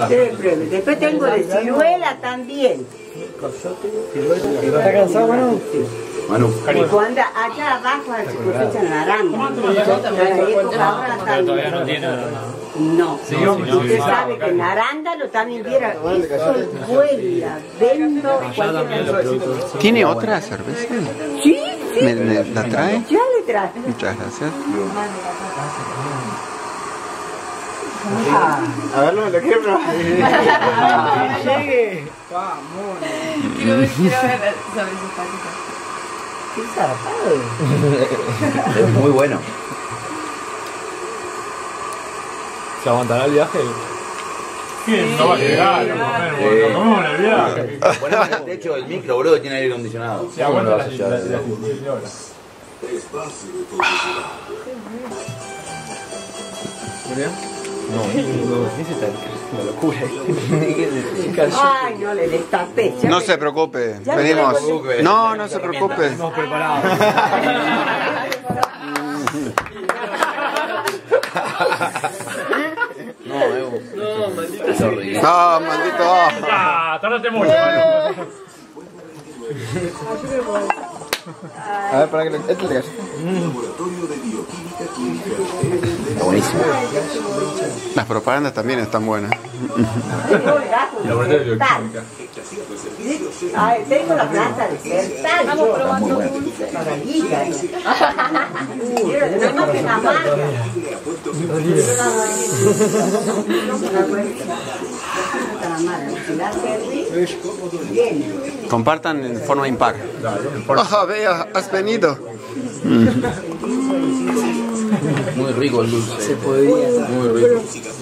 Después tengo de ciruela también. ¿Está cansado, Manu? Manu. Cuando allá abajo se cosecha naranja. Todavía no tiene naranja. No, usted sabe que el arándano también viera, eso vuela, vendo cualquier cosa. ¿Tiene otra cerveza? Sí, sí. ¿Me la trae? Ya le traje. Muchas gracias. A verlo, lo quiero probar. Llegue. Quiero ver sobre sus patitas. Qué zarpado. Es muy bueno. ¿Se aguantará el viaje? No va a llegar, lo comemos en el viaje. Ponemos en el techo del micro, boludo, que tiene aire acondicionado. Se aguanta las 17 horas. Una locura. Ay, no le destapé. No se preocupe, Ya venimos. me preocupe. No, no se preocupe. Estamos preparados. No, maldito. No, maldito. Ah, tárdate mucho, Manu. A ver, para que este te calle. Está buenísimo. Las propagandas también están buenas. Laboratorio de bioquímica. Ay, tengo la planta de certal. Estamos probando bueno. dulce. Maravilla. No más que la marca. Compartan en forma impar. ¡Ah, vea! ¡Has venido! Muy rico el dulce. Se podría. Muy rico.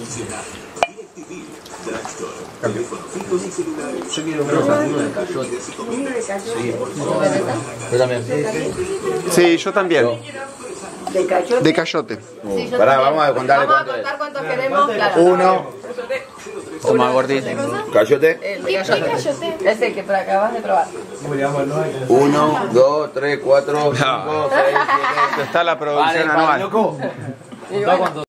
Yo quiero uno de cayote. Sí, por favor. Yo también. Sí, yo también. ¿De cayote? De cayote. Sí, yo Pará, también. vamos a contarle Vamos a cuánto es. contar cuántos queremos, claro. Uno. Toma, gordito. Cayote. ¿Qué cayote? Es el que acabas de probar. 1, 2, 3, 4, 5, 6, 7. Está la producción anual. loco. ¿Cuánto?